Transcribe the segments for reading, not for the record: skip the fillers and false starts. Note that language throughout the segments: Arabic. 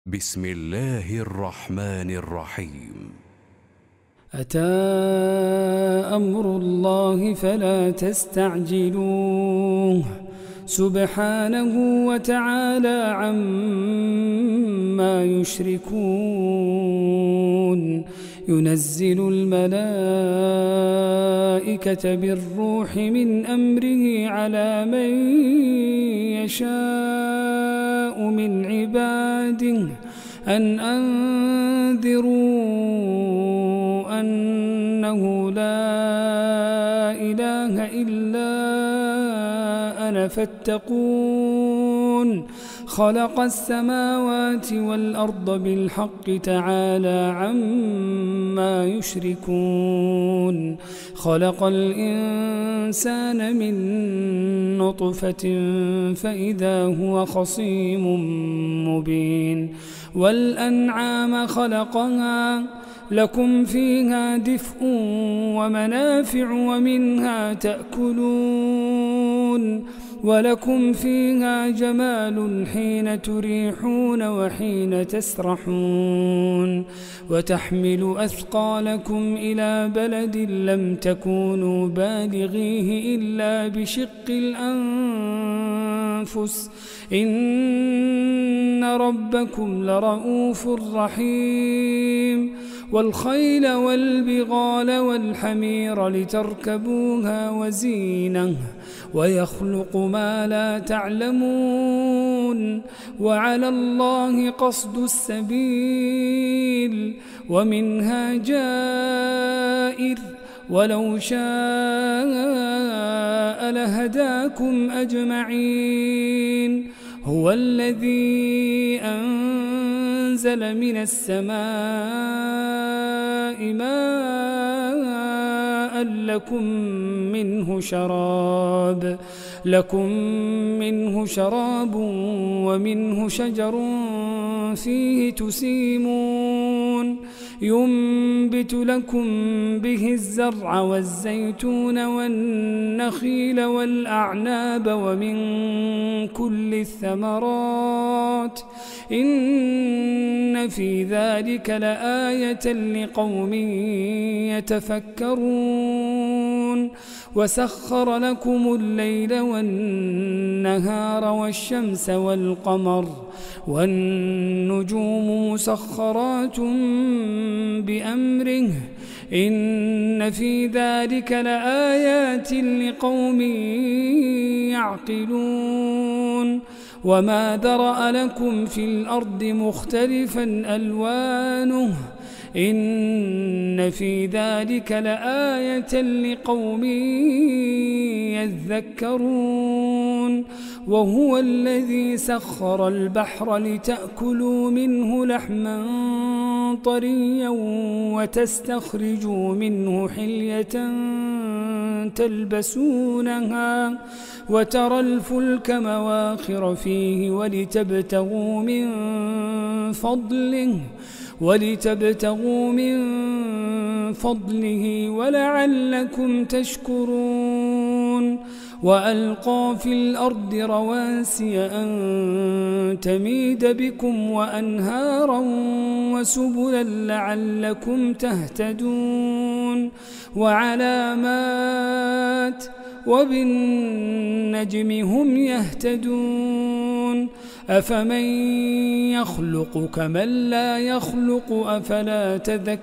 بسم الله الرحمن الرحيم. أتى أمر الله فلا تستعجلوه سبحانه وتعالى عما يشركون. ينزل الملائكة بالروح من أمره على من يشاء من عباده أن أنذروا أنه لا إله إلا أنا فاتقون. خلق السماوات والأرض بالحق تعالى عما يشركون. خلق الإنسان من نطفة فإذا هو خصيم مبين. والأنعام خلقها لكم فيها دفء ومنافع ومنها تأكلون ولكم فيها جمال حين تريحون وحين تسرحون. وتحمل أثقالكم إلى بلد لم تكونوا بالغيه إلا بشق الأنفس إن ربكم لرؤوف رحيم. والخيل والبغال والحمير لتركبوها وزينة ويخلق ما لا تعلمون. وعلى الله قصد السبيل ومنها جائر ولو شاء لهداكم أجمعين. هو الذي أنزل من السماء ماء لكم منه شراب ومنه شجر فيه تسيمون. ينبت لكم به الزرع والزيتون والنخيل والأعناب ومن كل الثمرات إن في ذلك لآية لقوم يتفكرون. وسخر لكم الليل والنهار والشمس والقمر والنجوم مسخرات بأمره إن في ذلك لآيات لقوم يعقلون. وما ذرأ لكم في الأرض مختلفا ألوانه إن في ذلك لآية لقوم يذكرون. وهو الذي سخر البحر لتأكلوا منه لحما طريا وتستخرجوا منه حلية تلبسونها وترى الفلك مواخر فيه ولتبتغوا من فضله ولعلكم تشكرون. وألقى في الأرض رواسي أن تميد بكم وأنهارا وسبلا لعلكم تهتدون. وعلامات وبالنجم هم يهتدون. أفمن يخلق كمن لا يخلق أفلا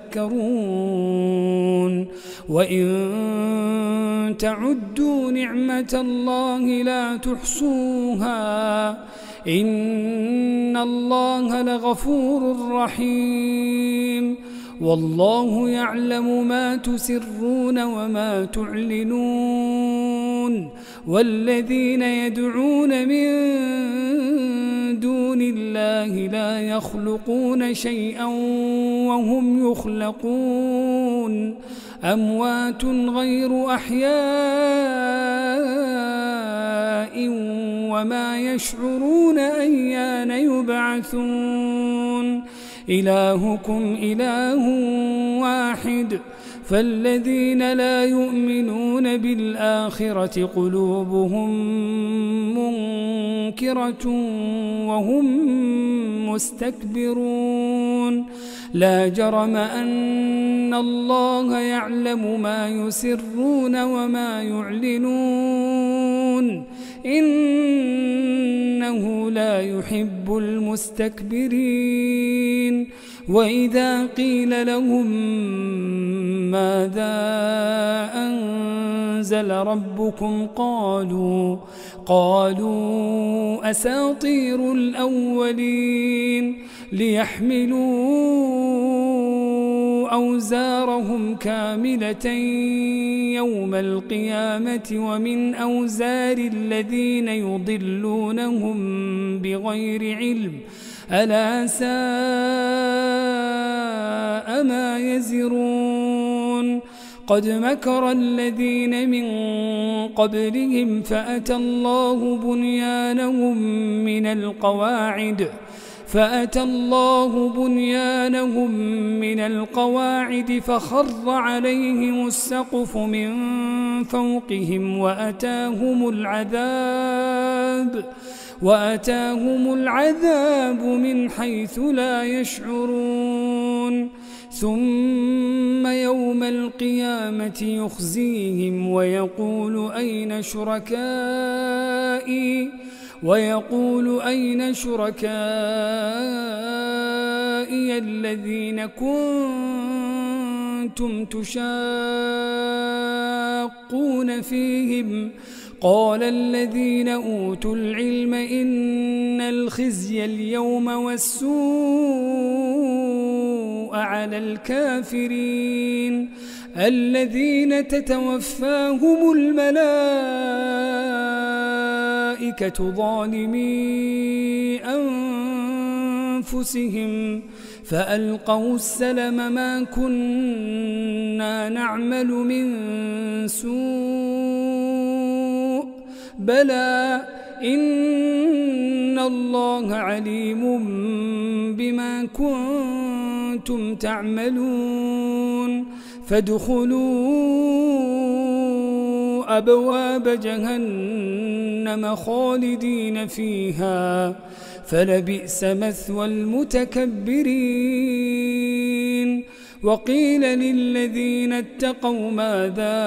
تذكرون. وإن تعدوا نعمة الله لا تحصوها إن الله لغفور رحيم. والله يعلم ما تسرون وما تعلنون. والذين يدعون من دون الله لا يخلقون شيئا وهم يخلقون. أموات غير أحياء وما يشعرون أيان يبعثون. إلهكم إله واحد فالذين لا يؤمنون بالآخرة قلوبهم منكرة وهم مستكبرون لا جرم أن الله يعلم ما يسرون وما يعلنون إنه لا يحب المستكبرين وإذا قيل لهم ماذا أنزل ربكم قالوا أساطير الأولين ليحملوا أوزارهم كاملة يوم القيامة ومن أوزار الذين يضلونهم بغير علم ألا ساء ما يزرون قد مكر الذين من قبلهم فأتى الله بنيانهم من القواعد فخر عليهم السقف من فوقهم وأتاهم العذاب من حيث لا يشعرون ثم يوم القيامة يخزيهم ويقول أين شركائي الذين كنتم تشاقون فيهم قال الذين أوتوا العلم إن الخزي اليوم والسوء على الكافرين الذين تتوفاهم الملائكة ظالمي أنفسهم فألقوا السلم ما كنا نعمل من سوء بلى إن الله عليم بما كنتم تعملون فادخلوا أبواب جهنم خالدين فيها فلبئس مثوى المتكبرين وقيل للذين اتقوا ماذا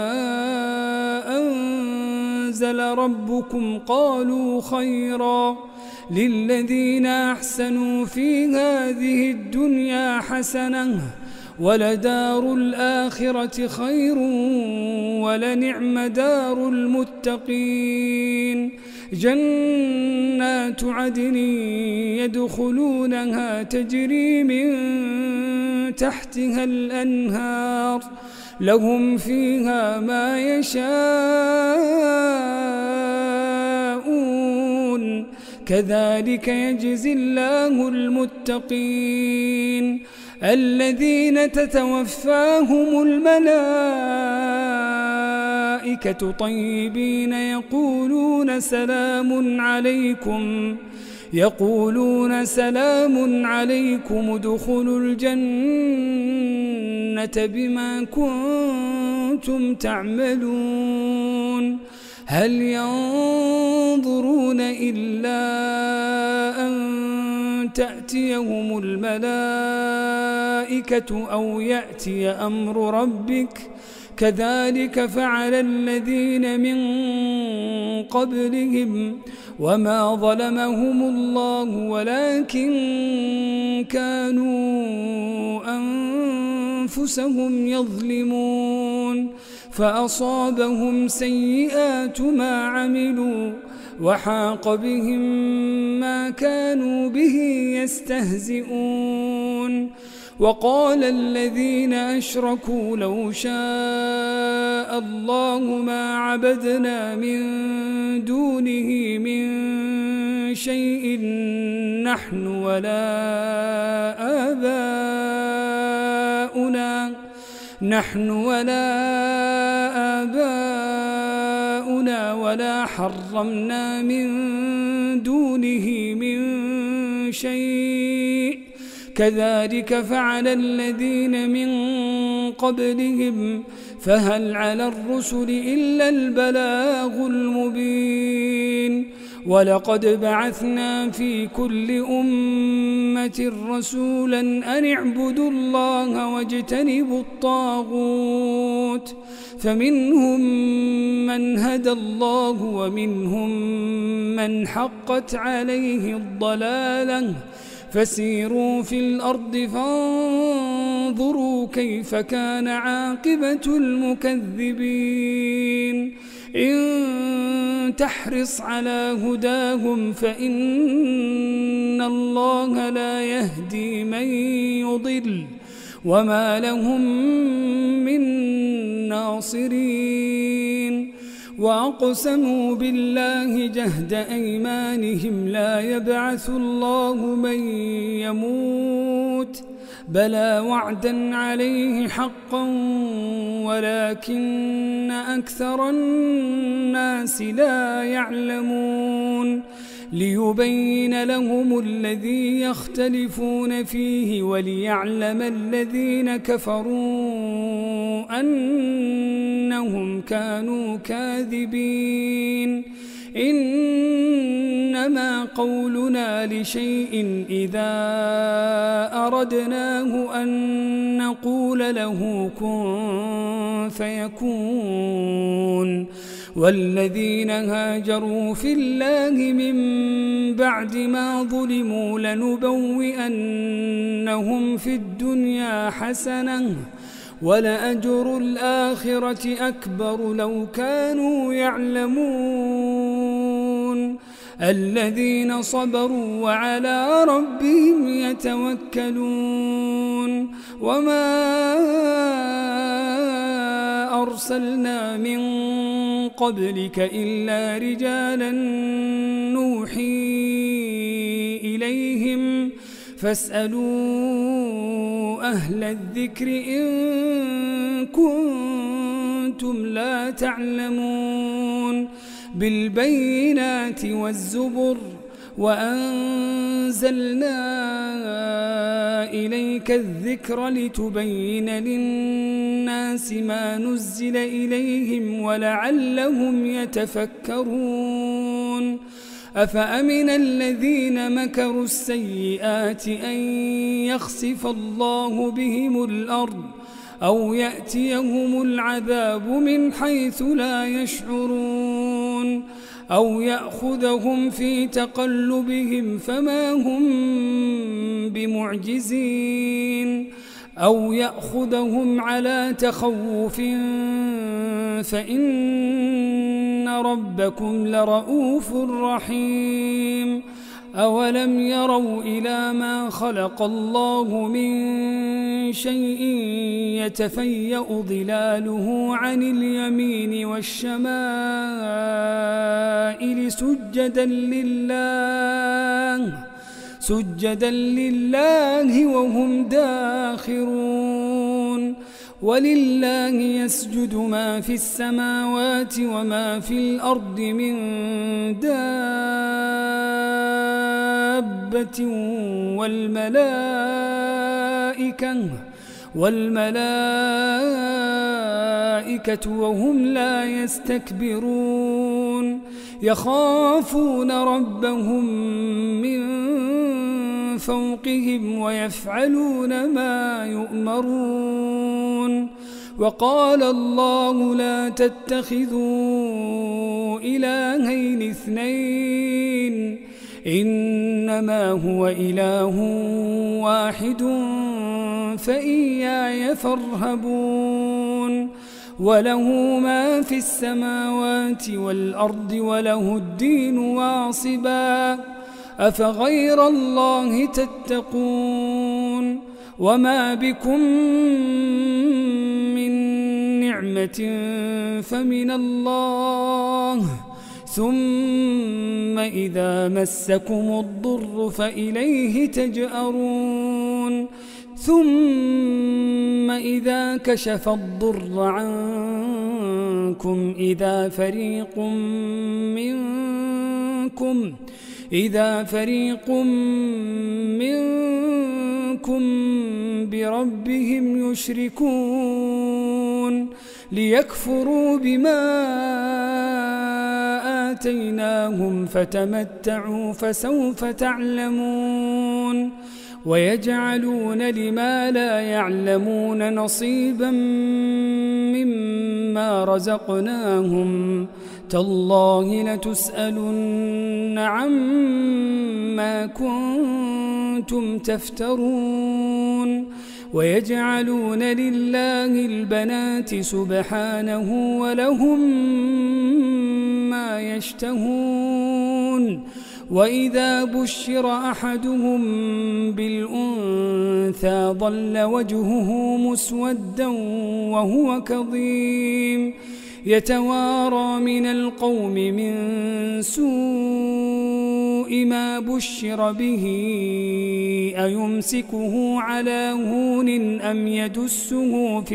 أنزل ربكم قالوا خيرا للذين أحسنوا في هذه الدنيا حسنة ولدار الآخرة خير ولنعم دار المتقين جنات عدن يدخلونها تجري من تحتها الأنهار لهم فيها ما يشاءون كذلك يجزي الله المتقين الذين تتوفاهم الملائكة طيبين يقولون سلام عليكم ادخلوا الجنة بما كنتم تعملون هل ينظرون إلا أن تأتيهم الملائكة أو يأتي أمر ربك كذلك فعل الذين من قبلهم وما ظلمهم الله ولكن كانوا أنفسهم يظلمون فأصابهم سيئات ما عملوا وحاق بهم ما كانوا به يستهزئون وقال الذين أشركوا لو شاء الله ما عبدنا من دونه من شيء نحن ولا آباؤنا ولا حرمنا من دونه من شيء كذلك فعل الذين من قبلهم فهل على الرسل إلا البلاغ المبين ولقد بعثنا في كل أمة رسولا أن اعبدوا الله واجتنبوا الطاغوت فمنهم من هدى الله ومنهم من حقت عليه الضلالة فسيروا في الأرض فانظروا كيف كان عاقبة المكذبين إن تحرص على هداهم فإن الله لا يهدي من يضل وما لهم من ناصرين وأقسموا بالله جهد أيمانهم لا يبعث الله من يموت بلى وعدا عليه حقا ولكن أكثر الناس لا يعلمون ليبين لهم الذي يختلفون فيه وليعلم الذين كفروا أنهم كانوا كاذبين إنما قولنا لشيء إذا أردناه أن نقول له كن فيكون والذين هاجروا في الله من بعد ما ظلموا لنبوئنهم في الدنيا حسنة ولأجر الآخرة أكبر لو كانوا يعلمون الذين صبروا وعلى ربهم يتوكلون وما أرسلنا من قبلك إلا رجالا نوحي إليهم فاسألوا أهل الذكر إن كنتم لا تعلمون بالبينات والزبر وأنزلنا إليك الذكر لتبين للناس ما نزل إليهم ولعلهم يتفكرون أفأمن الذين مكروا السيئات أن يخسف الله بهم الأرض أو يأتيهم العذاب من حيث لا يشعرون أو يأخذهم في تقلبهم فما هم بمعجزين أو يأخذهم على تخوف فإن ربكم لرؤوف رحيم أولم يروا إلى ما خلق الله من شيء يتفيأ ظلاله عن اليمين والشمائل سجدا لله وهم داخرون ولله يسجد ما في السماوات وما في الأرض من دابة والملائكة وهم لا يستكبرون يخافون ربهم من فوقهم ويفعلون ما يؤمرون وقال الله لا تتخذوا إلهين اثنين إنما هو إله واحد فإياي فارهبون وله ما في السماوات والأرض وله الدين واصبا أفغير الله تتقون وما بكم من نعمة فمن الله ثم إذا مسكم الضر فإليه تجأرون ثم إذا كشف الضر عنكم إذا فريق شركهم بربهم يشركون ليكفروا بما آتيناهم فتمتعوا فسوف تعلمون ويجعلون لما لا يعلمون نصيبا مما رزقناهم تالله لتسألن عما كنتم تفترون ويجعلون لله البنات سبحانه ولهم ما يشتهون وإذا بشر أحدهم بالأنثى ظل وجهه مسودا وهو كظيم يتوارى من القوم من سوء ما بشر به أيمسكه على هون أم يدسه في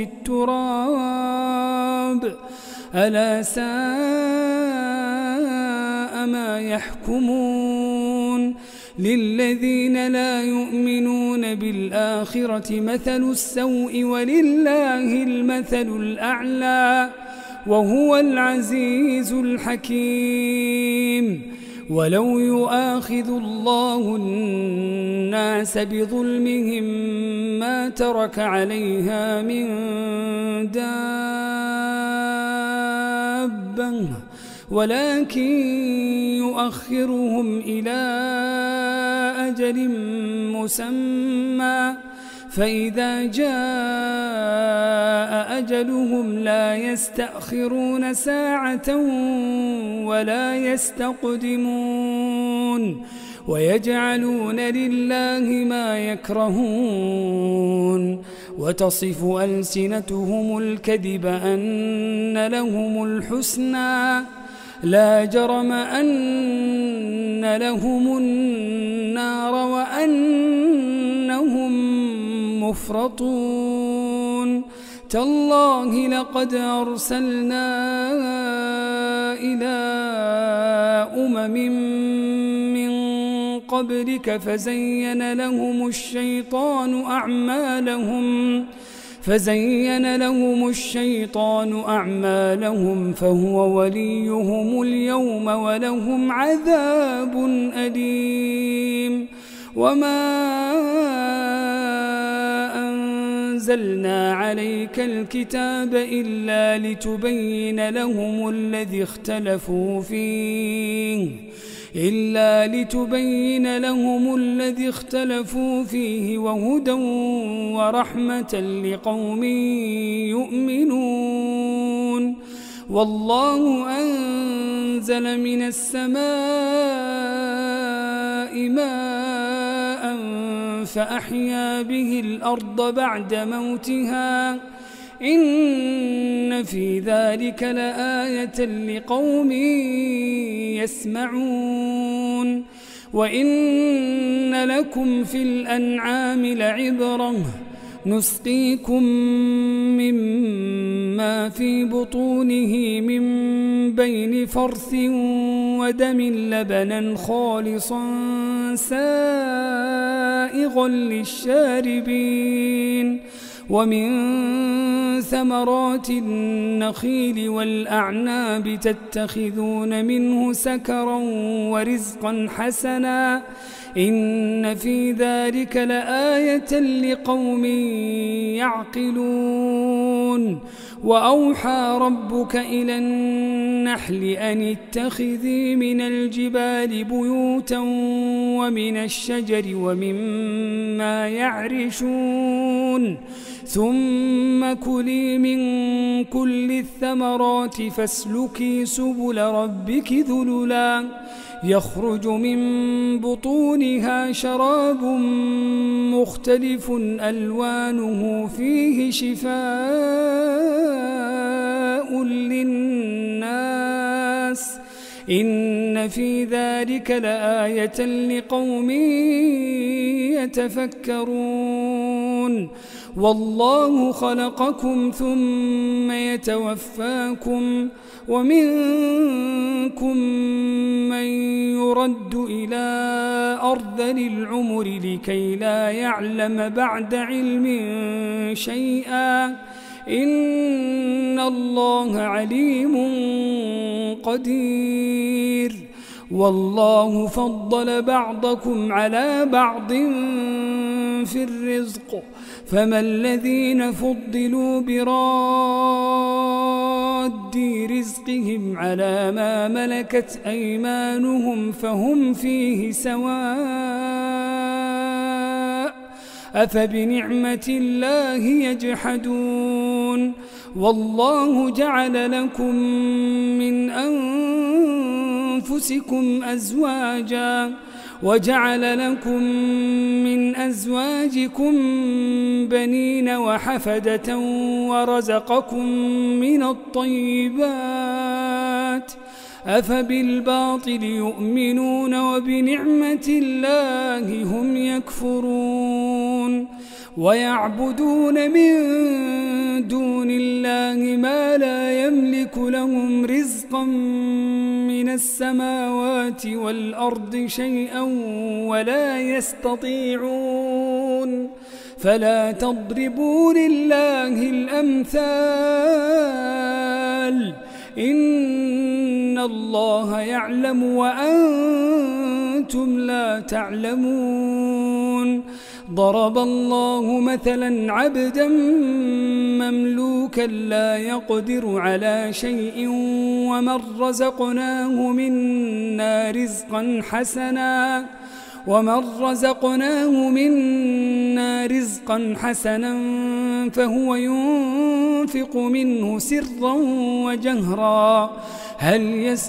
التراب ألا ساء ما يحكمون للذين لا يؤمنون بالآخرة مثل السوء ولله المثل الأعلى وهو العزيز الحكيم ولو يؤاخذ الله الناس بظلمهم ما ترك عليها من دابة ولكن يؤخرهم إلى أجل مسمى فإذا جاء أجلهم لا يستأخرون ساعة ولا يستقدمون ويجعلون لله ما يكرهون وتصف ألسنتهم الكذب أن لهم الحسنى لا جرم أن لهم النار وأنهم مفرطون تالله لقد أرسلنا إلى أمم من قبلك فزين لهم الشيطان أعمالهم فهو وليهم اليوم ولهم عذاب أليم وما أنزلنا عليك الكتاب إلا لتبين لهم الذي اختلفوا فيه وهدى ورحمة لقوم يؤمنون والله أنزل من السماء ماء فأحيا به الأرض بعد موتها إن في ذلك لآية لقوم يسمعون وإن لكم في الأنعام لعبرة نسقيكم مما في بطونه من بين فرث ودم لبنا خالصا سائغا للشاربين ومن ثمرات النخيل والأعناب تتخذون منه سكرا ورزقا حسنا إن في ذلك لآية لقوم يعقلون وأوحى ربك إلى النحل أن اتخذي من الجبال بيوتا ومن الشجر ومما يعرشون ثم كلي من كل الثمرات فاسلكي سبل ربك ذللا يخرج من بطونها شراب مختلف ألوانه فيه شفاء للناس إن في ذلك لآية لقوم يتفكرون والله خلقكم ثم يتوفاكم ومنكم من يرد إلى أرذل العمر لكي لا يعلم بعد علم شيئا إن الله عليم قدير والله فضل بعضكم على بعض في الرزق فما الذين فضلوا براد رزقهم على ما ملكت أيمانهم فهم فيه سواء أفبنعمة الله يجحدون والله جعل لكم من أنفسكم أزواجا وجعل لكم من أزواجكم بنين وحفدة ورزقكم من الطيبات أفبالباطل يؤمنون وبنعمة الله هم يكفرون ويعبدون من دون الله ما لا يملك لهم رزقا من السماوات والأرض شيئا ولا يستطيعون فلا تضربوا لله الأمثال إن الله يعلم وأنتم لا تعلمون ضرب الله مثلا عبدا مملوكا لا يقدر على شيء ومن رزقناه منا رزقا حسنا فهو ينفق منه سرا وجهرا هل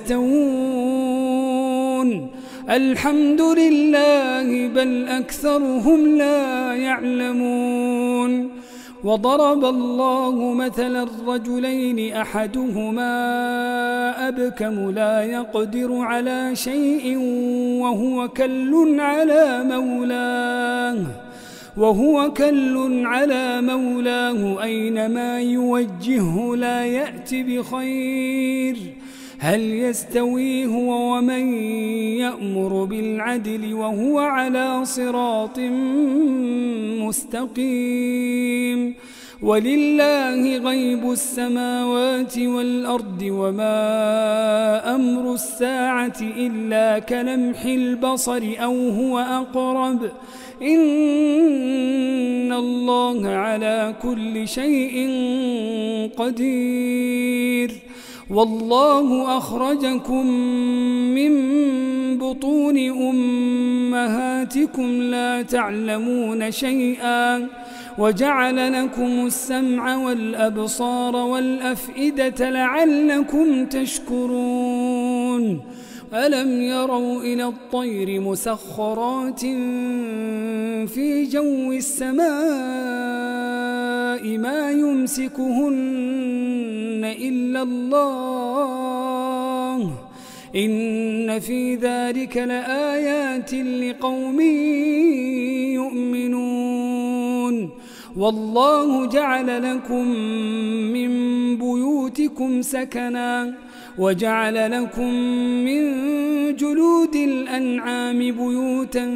يستوون الحمد لله بل أكثرهم لا يعلمون وضرب الله مثلا الرجلين أحدهما أبكم لا يقدر على شيء وهو كل على مولاه أينما يوجهه لا يأتي بخير هل يستوي هو ومن يأمر بالعدل وهو على صراط مستقيم ولله غيب السماوات والأرض وما أمر الساعة إلا كلمح البصر أو هو أقرب إن الله على كل شيء قدير والله أخرجكم من بطون أمهاتكم لا تعلمون شيئا وجعل لكم السمع والأبصار والأفئدة لعلكم تشكرون ألم يروا إلى الطير مسخرات في جو السماء ما يمسكهن إلا الله إن في ذلك لآيات لقوم يؤمنون والله جعل لكم من بيوتكم سكنا وجعل لكم من جلود الأنعام بيوتا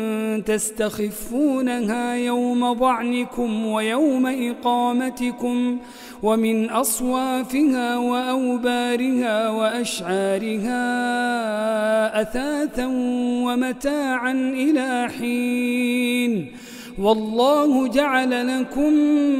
تستخفونها يوم ضعنكم ويوم إقامتكم ومن أصوافها وأوبارها وأشعارها أثاثا ومتاعا إلى حين والله جعل لكم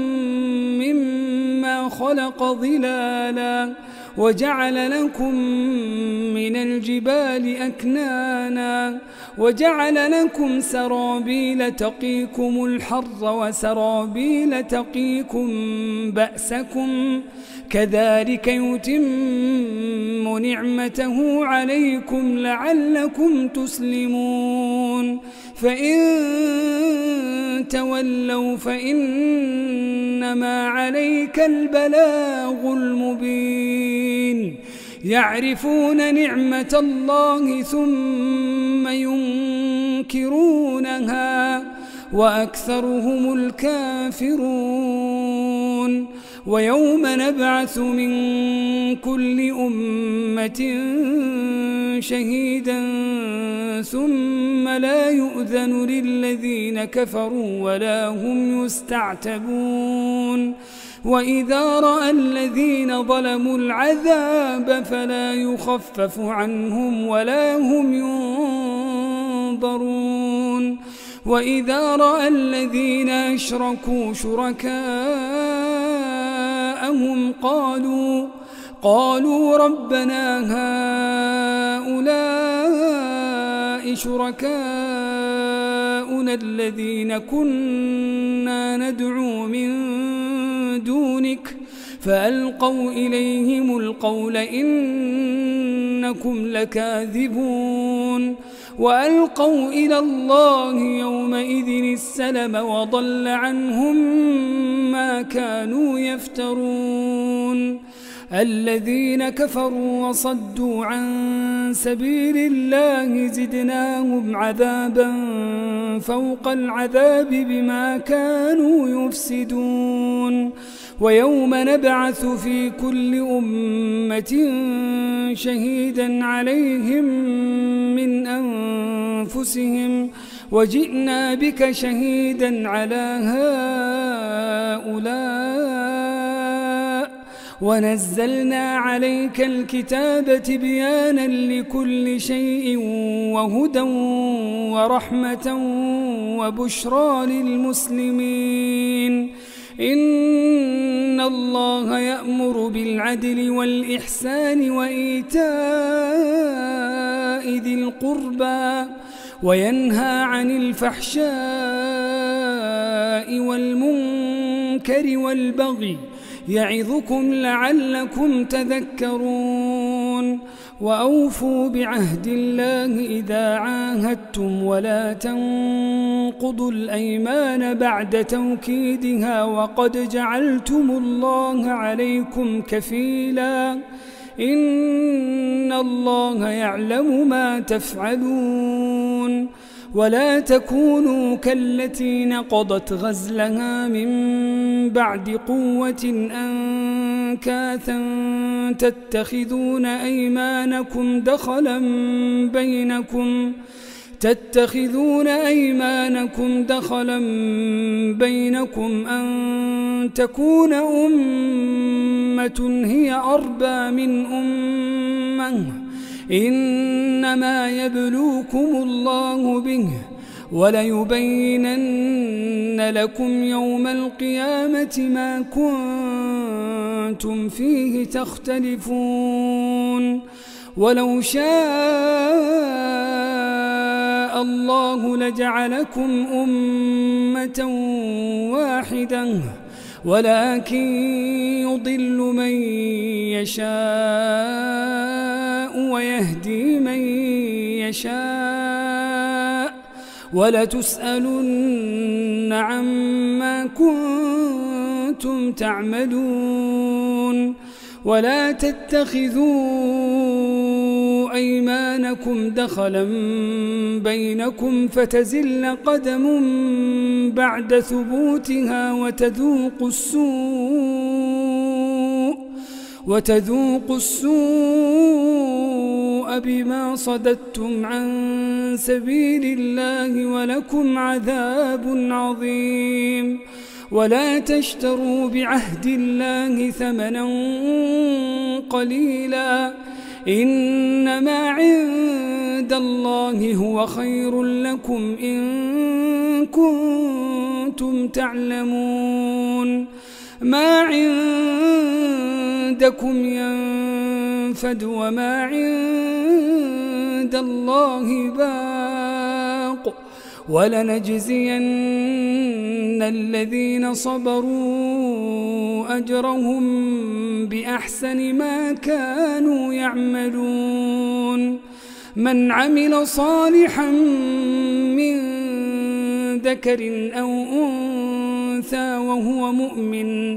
مما خلق ظلالا وجعل لكم من الجبال أكنانا وجعل لكم سرابيل تقيكم الحر وسرابيل تقيكم بأسكم كذلك يتم نعمته عليكم لعلكم تسلمون فإن تولوا فإنما عليك البلاغ المبين يعرفون نعمة الله ثم ينكرونها وأكثرهم الكافرون. ويوم نبعث من كل أمة شهيدا ثم لا يؤذن للذين كفروا ولا هم يستعتبون. وإذا رأى الذين ظلموا العذاب فلا يخفف عنهم ولا هم ينظرون. وإذا رأى الذين أشركوا شركاءهم قالوا ربنا هؤلاء شركاؤنا الذين كنا ندعو من دونك فألقوا إليهم القول إنكم لكاذبون. وألقوا إلى الله يومئذ السلم وضل عنهم ما كانوا يفترون. الذين كفروا وصدوا عن سبيل الله زدناهم عذابا فوق العذاب بما كانوا يفسدون. ويوم نبعث في كل أمة شهيدا عليهم من أنفسهم وجئنا بك شهيدا على هؤلاء ونزلنا عليك الكتاب تبيانا لكل شيء وهدى ورحمة وبشرى للمسلمين. إن الله يأمر بالعدل والإحسان وإيتاء ذي القربى وينهى عن الفحشاء والمنكر والبغي يعظكم لعلكم تذكرون. وأوفوا بعهد الله إذا عاهدتم ولا تنقضوا الأيمان بعد توكيدها وقد جعلتم الله عليكم كفيلا إن الله يعلم ما تفعلون. ولا تكونوا كالتي نقضت غزلها من بعد قوة أنكاثا تتخذون أيمانكم دخلا بينكم أن تكون أمة هي أربى من أمة إنما يبلوكم الله به وليبينن لكم يوم القيامة ما كنتم فيه تختلفون. ولو شاء الله لجعلكم أمة واحدة ولكن يضل من يشاء ويهدي من يشاء ولتسألن عما كنتم تعملون. ولا تتخذوا أيمانكم دخلا بينكم فتزل قدم بعد ثبوتها وتذوقوا السوء بما صددتم عن سبيل الله ولكم عذاب عظيم. ولا تشتروا بعهد الله ثمنا قليلا إنما عند الله هو خير لكم إن كنتم تعلمون. ما عندكم ينفد وما عند الله باق ولنجزين الذين صبروا أجرهم بأحسن ما كانوا يعملون. من عمل صالحا من ذكر أو أنثى وهو مؤمن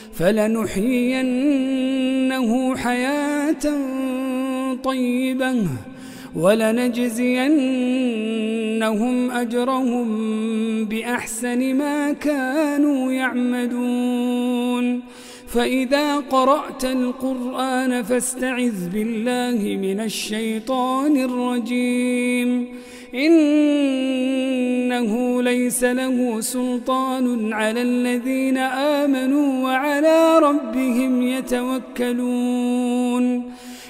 فلنحيينه حياة طيبة ولنجزينهم لنجزينهم أجرهم بأحسن ما كانوا يعملون فإذا قرأت القرآن فاستعذ بالله من الشيطان الرجيم إنه ليس له سلطان على الذين آمنوا وعلى ربهم يتوكلون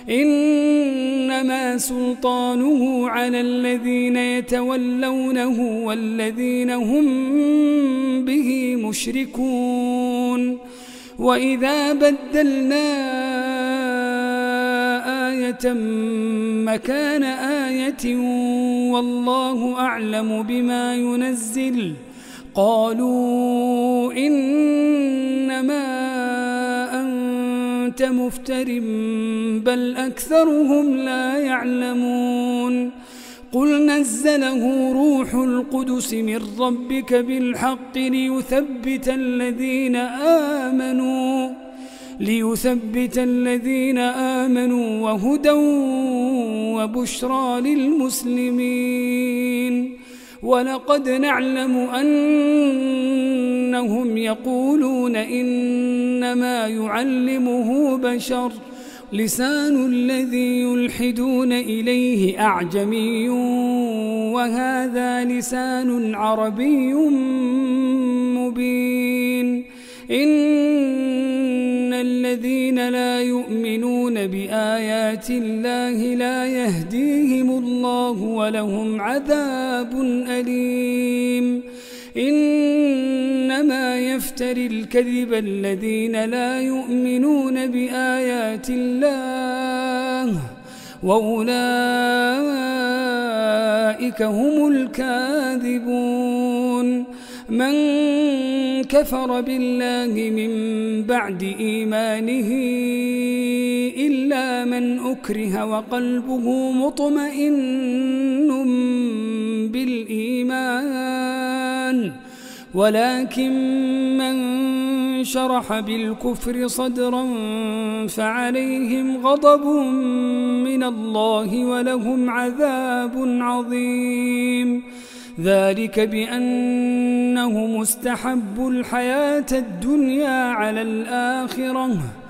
إنما سلطانه على الذين يتولونه والذين هم به مشركون وإذا بدلنا آية مكان آية والله أعلم بما ينزل قالوا إنما أنت مفتر بل أكثرهم لا يعلمون قل نزله روح القدس من ربك بالحق ليثبت الذين آمنوا وهدى وبشرى للمسلمين ولقد نعلم أنهم يقولون إنما يعلمه بشر لسان الذي يلحدون إليه أعجمي وهذا لسان عربي مبين إن الذين لا يؤمنون بآيات الله لا يهديهم الله ولهم عذاب أليم إنما يفتري الكذب الذين لا يؤمنون بآيات الله وأولئك هم الكاذبون من كفر بالله من بعد إيمانه إلا من أكره وقلبه مطمئن بالإيمان ولكن من شرح بالكفر صدرا فعليهم غضب من الله ولهم عذاب عظيم ذلك بأنهم استحبوا الحياة الدنيا على الآخرة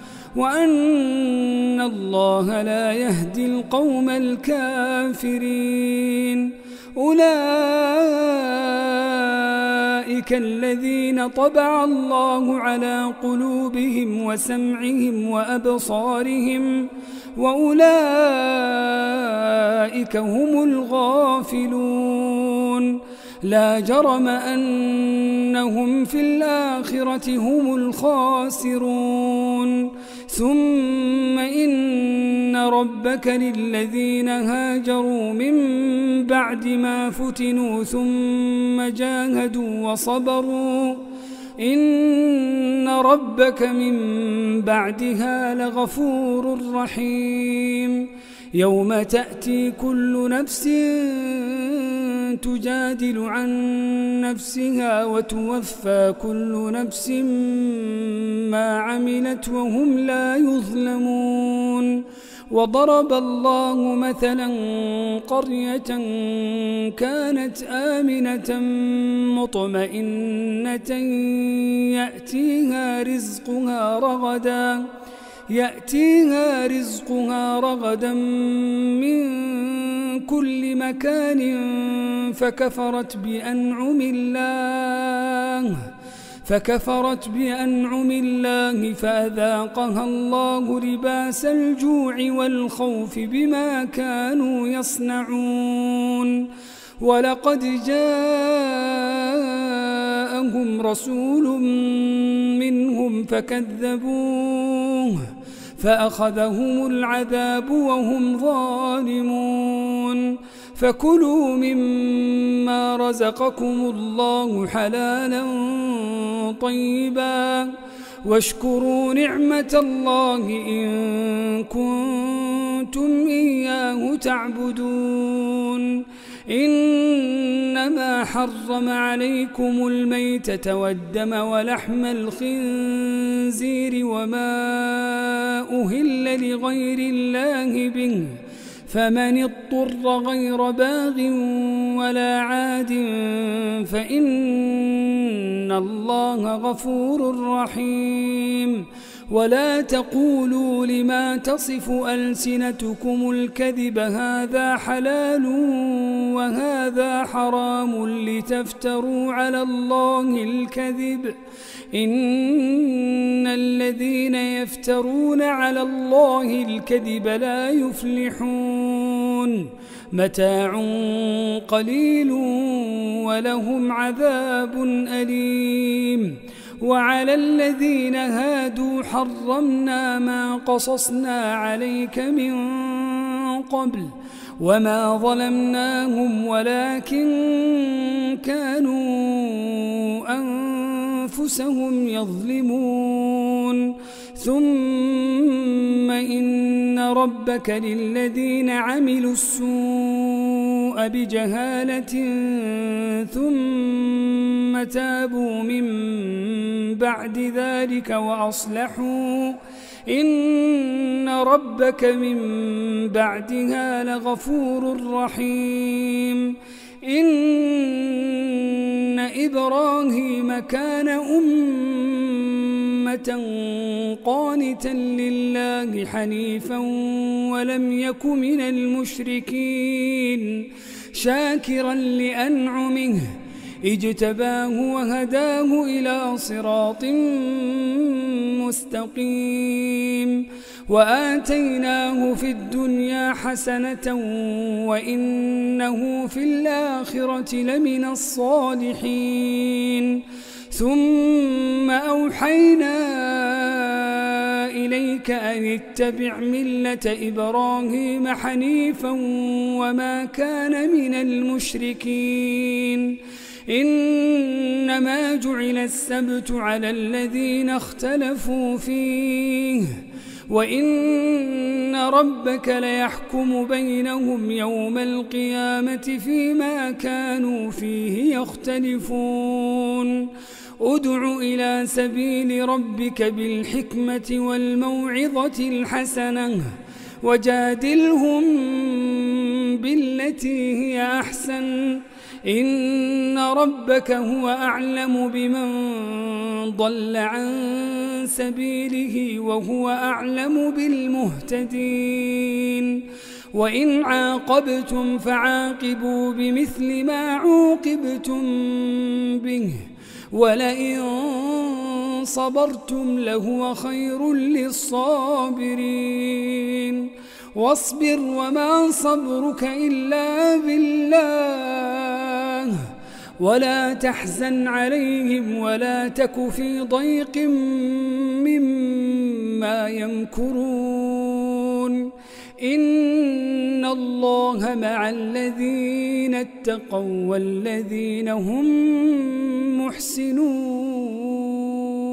وأن الله لا يهدي القوم الكافرين أولئك الذين طبع الله على قلوبهم وسمعهم وأبصارهم وأولئك هم الغافلون لا جرم أنهم في الآخرة هم الخاسرون ثم إن ربك للذين هاجروا من بعد ما فتنوا ثم جاهدوا وصبروا إن ربك من بعدها لغفور رحيم يوم تأتي كل نفس تجادل عن نفسها وتوفى كل نفس ما عملت وهم لا يظلمون وضرب الله مثلا قرية كانت آمنة مطمئنة يأتيها رزقها رغدا من كل مكان فكفرت بأنعم الله فأذاقها الله لباس الجوع والخوف بما كانوا يصنعون ولقد جاءهم رسول منهم فكذبوه فأخذهم العذاب وهم ظالمون فكلوا مما رزقكم الله حلالا طيبا واشكروا نعمة الله إن كنتم إياه تعبدون إنما حرم عليكم الميتة والدم ولحم الخنزير وما أهل لغير الله به فمن اضطر غير باغ ولا عاد فإن الله غفور رحيم. ولا تقولوا لما تصف ألسنتكم الكذب هذا حلال وهذا حرام لتفتروا على الله الكذب إن الذين يفترون على الله الكذب لا يفلحون. متاع قليل ولهم عذاب أليم. وعلى الذين هادوا حرمنا ما قصصنا عليك من قبل وما ظلمناهم ولكن كانوا أنفسهم يظلمون. ثم إن ربك للذين عملوا السوء بجهالة ثم تابوا من بعد ذلك وأصلحوا إن ربك من بعدها لغفور رحيم. إن إبراهيم كان أمة قانتا لله حنيفا ولم يك من المشركين شاكرا لأنعمه اجتباه وهداه إلى صراط مستقيم. وآتيناه في الدنيا حسنة وإنه في الآخرة لمن الصالحين. ثم أوحينا إليك أن اتبع ملة إبراهيم حنيفا وما كان من المشركين. إنما جعل السبت على الذين اختلفوا فيه وإن ربك ليحكم بينهم يوم القيامة فيما كانوا فيه يختلفون. ادع إلى سبيل ربك بالحكمة والموعظة الحسنة وجادلهم بالتي هي أحسن إن ربك هو أعلم بمن ضل عن سبيله وهو أعلم بالمهتدين. وإن عاقبتم فعاقبوا بمثل ما عوقبتم به ولئن صبرتم لهو خير للصابرين. واصبر وما صبرك إلا بالله ولا تحزن عليهم ولا تك في ضيق مما يمكرون. إن الله مع الذين اتقوا والذين هم محسنون.